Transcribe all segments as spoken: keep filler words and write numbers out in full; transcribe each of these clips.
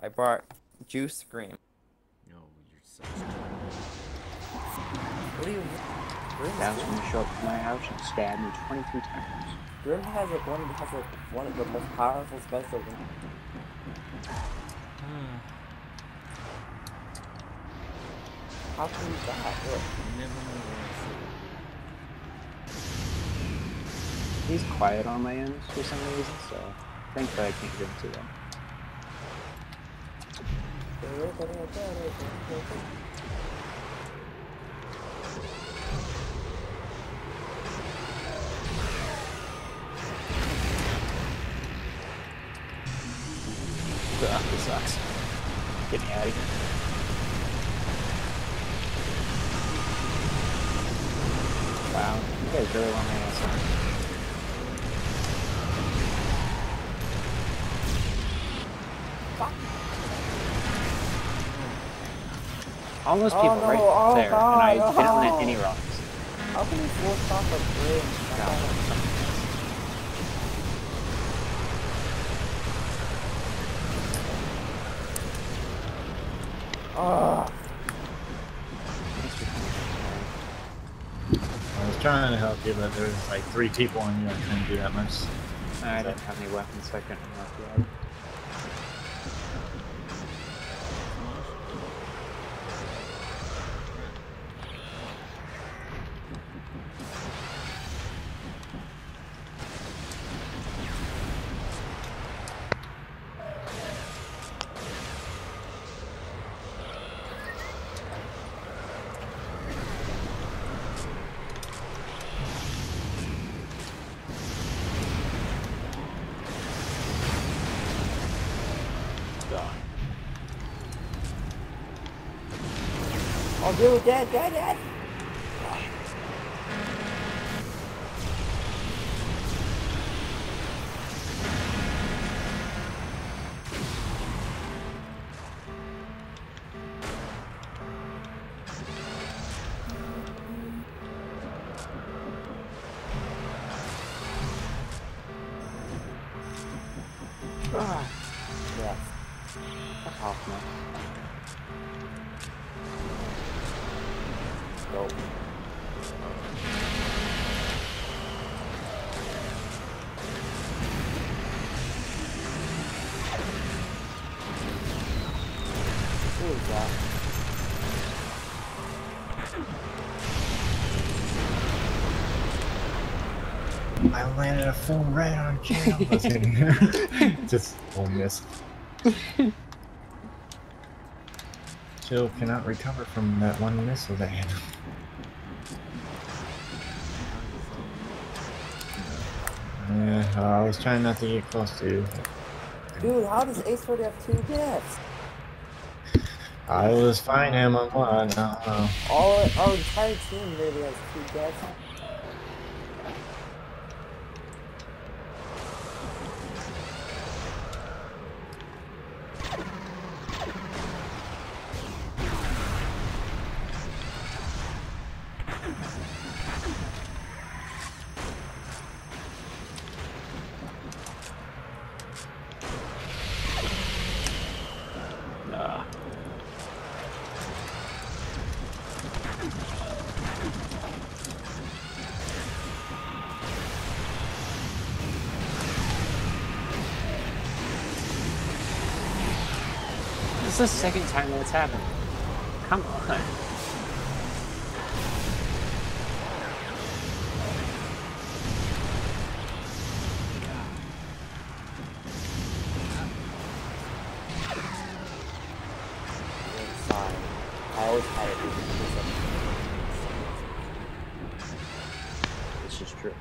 I brought Juice Scream. No, you're so What do you... Grim That was gonna show up at my house and stab me twenty-three times. Grim has like one has like one of the most powerful specials. How can you die? Look. He's quiet on my ends for some reason, so thankfully I can't get into them. Ugh, this sucks. Get me out of here. Wow, you guys really want my ass on. All those people oh, no. right oh, there, God. and I oh. didn't land any rocks. How can you force off a bridge? Oh. I was trying to help you, but there was like three people on you. I couldn't do that much. I didn't have any weapons, so I couldn't help you out. Oh, dude, dead, dead, dead. Ah, Yes. fuck off, man. Go. Who is that? I landed a full right on kill. Just one miss. Jill cannot recover from that one missile that hit him. Yeah, uh, I was trying not to get close to you. Dude, how does Ace already have two deaths? I was fine him on one. I don't know. All our entire team literally has two deaths. Nah. This is the second time that's happened. Come on. Inside. I always had it because of This is true.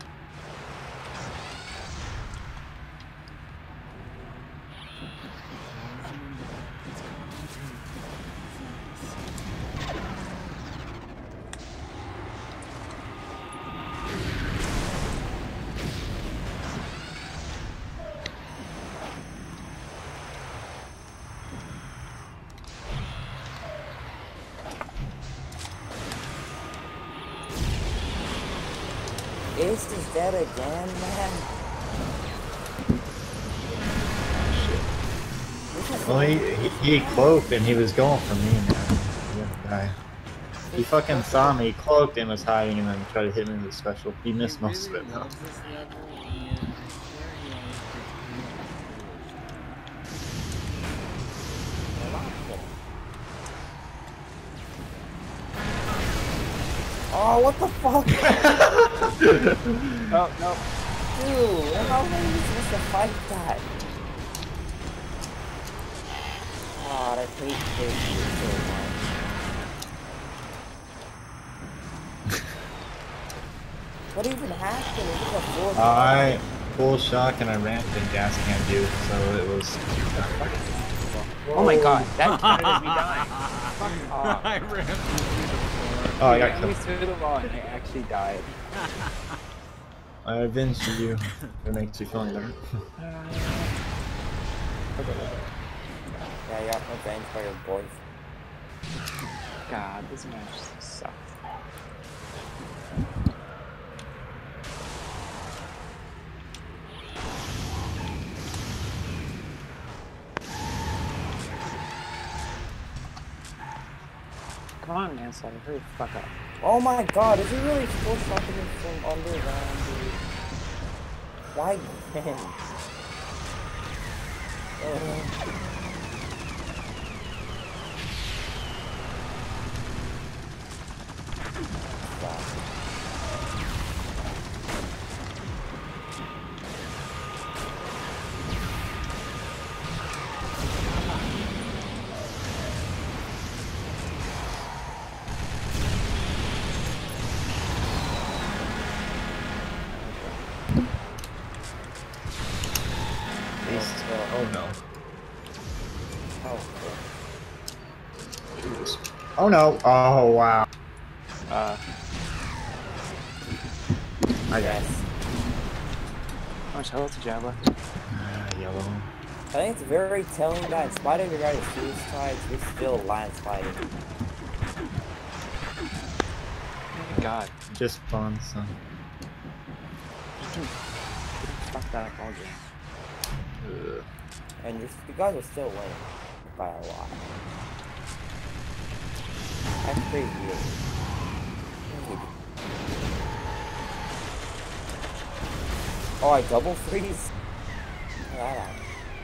Ace is dead again, man. Shit. This is Well, he, he, he cloaked and he was going for me, man. The other guy. He fucking saw me, cloaked and was hiding, and then tried to hit me with a special. He missed he most really of it, though. loves this level, and there he is. Oh, what the fuck? Oh, no. Dude, how are you supposed to fight that? God, I hate this so much. What even happened? It was a full I full shock and I ran to gas can dude, so it was. Oh my god, that counted as me dying. Fuck off. I ran through the floor. Oh, I Yeah, got we killed. threw the wall and I actually died. I avenged you. It makes you feel better. Yeah, I got revenge by your boys. God, this match sucks. Come on, manslaughter, hurry the fuck up. Oh my god, is he really still shocking him from underground, dude? Why then? Uh. Oh no. Oh, Jesus. Oh no. Oh wow. Uh, I got yes. how much health did you have left? uh, yellow. I think it's very telling that in spite of your guys' suicides, you're still landsliding. Oh my god. Just fun, son. You can, you can fuck that up all game. Ugh. And you're, you guys are still winning by a lot. That's pretty weird. Oh, I double freeze? Look at that.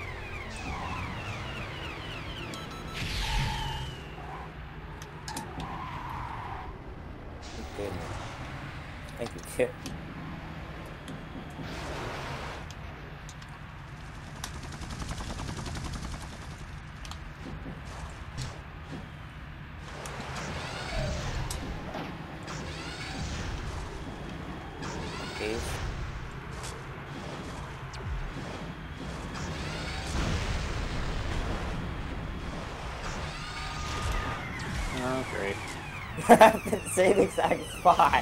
Thank goodness. Thank you, Kip. Oh, great. The same exact spot.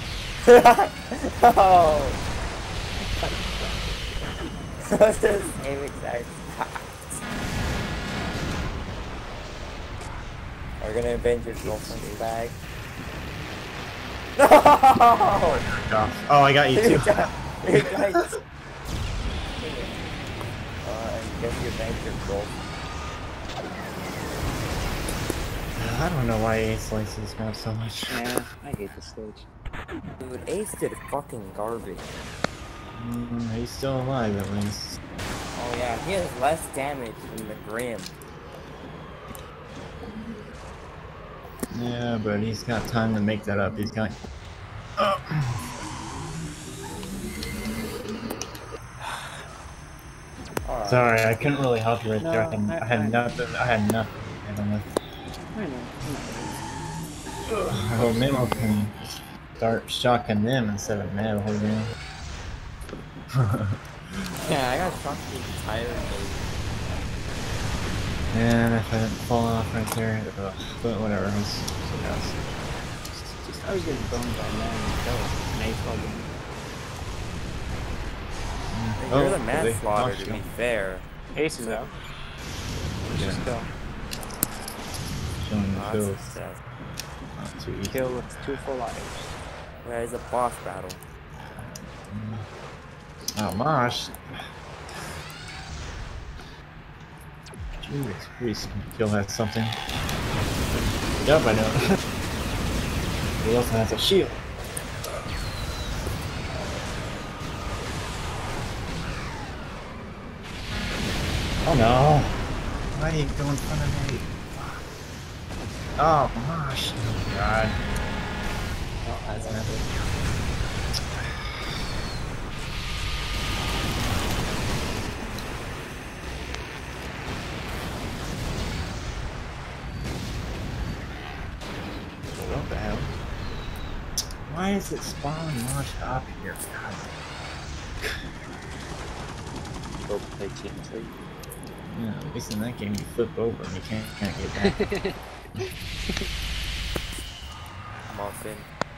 Oh. That's the same exact spot. Are we gonna avenge your girlfriend's bag? No! Oh, I got you too. You got, you got, uh, I guess you avenged your girlfriend. I don't know why Ace likes this map so much. Yeah, I hate this stage. Dude, Ace did fucking garbage. Mm, he's still alive at least. Oh yeah, he has less damage than the Grim. Yeah, but he's got time to make that up. He's got. Oh. Alright. Sorry, I couldn't really help you right No, there. I had, I- I had I- nothing. I had nothing. I don't know. I know, Oh, Memo can start shocking them instead of Mad whole game. Yeah, I got shocked the entire game. And if I didn't fall off right there, ugh, but whatever. It was so fast. Just, just, I was getting boned by men and kills. Nice fucking. You're Oh, the they manslaughter, knocked to you. be fair. Ace is out. Just kill. Showing the Oh, kills. that's success. Not too easy. Kill with two full lives. Where's a boss battle? Oh, Mosh. Jeez, please kill has something. Yep, I know. He also has a shield. Oh no! Why are you going in front of me? Oh gosh! Oh god! Oh, that's nothing. What the hell? Why is it spawn launched up here? God. Go play T N T. Yeah, at least in that game you flip over and you can't, can't get back. Muffin.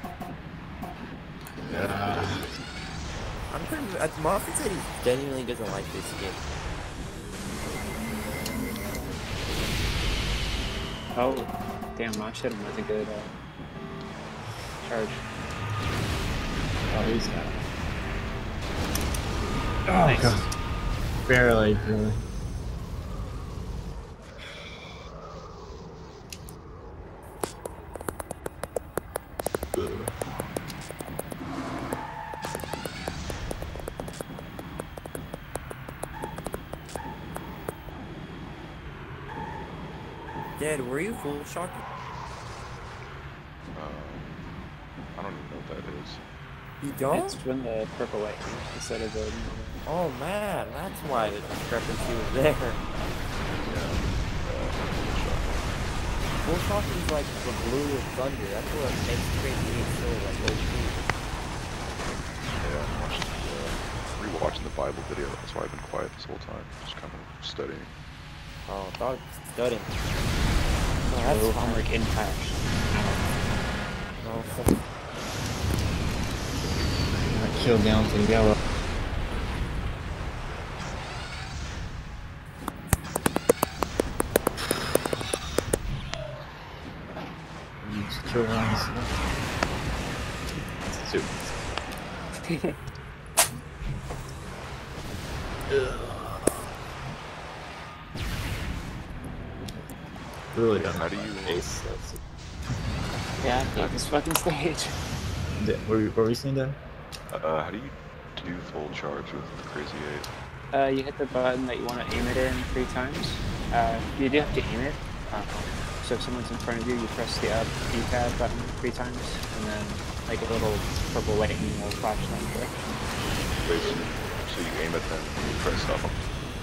Uh, I'm pretty. Uh, Muffin said he genuinely doesn't like this game. Oh, damn, my shit was a good uh, charge. oh, he's got it. Oh Nice. god. Barely, really. Dad, were you full shocked? Um, I don't even know what that is. You don't? It's when the purple light instead of the. Oh man, that's why the discrepancy was there. Yeah. Full shock is like the blue of thunder. That's what makes Crazy Eight so like O P. Yeah, I'm watching, uh, rewatching the Bible video. That's why I've been quiet this whole time. Just kind of studying. Oh, I thought studying. Oh, that's that's fine. homework impact. No, I killed down to yellow. You just kill runs. Two. Really Yeah, don't how know do my you- face. That's Yeah, I hate this fucking stage. it. What were, what were we saying, Dad? Uh, how do you do full charge with the Crazy Eight? Uh, you hit the button that you want to aim it in three times. Uh, you do have to aim it. Uh, so if someone's in front of you, you press the up D-pad button three times, and then like a little purple lightning will flash in that direction. Wait, so, so you aim it then you press up.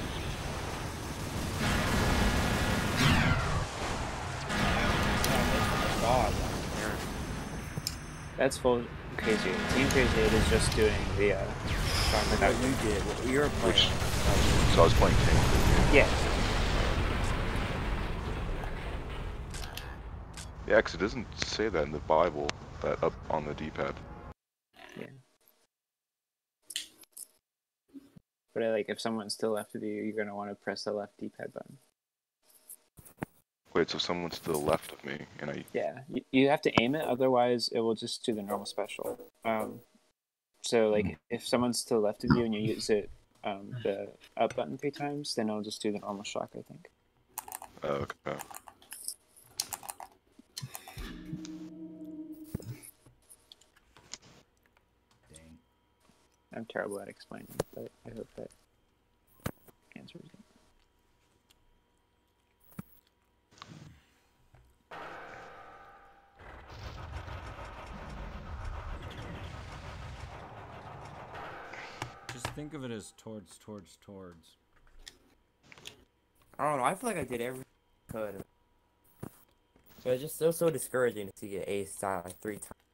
God. That's full Crazy Eight. Team Crazy Eight is just doing the uh, shot What without you did, what you were playing. Which, so I was playing King. Yeah. Yeah, because it doesn't say that in the Bible, that up on the D-pad. Yeah. But uh, like, if someone's to the left of you, you're gonna want to press the left D-pad button. Wait, so someone's to the left of me, and I... Yeah, you, you have to aim it, otherwise it will just do the normal special. Um, so like, if someone's to the left of you and you use it, um, the up button three times, then it'll just do the normal shock, I think. Uh, okay. I'm terrible at explaining, but I hope that answers it. Just think of it as towards, towards, towards. I don't know, I feel like I did everything I could. But it's just so, so discouraging to see get aced out like three times.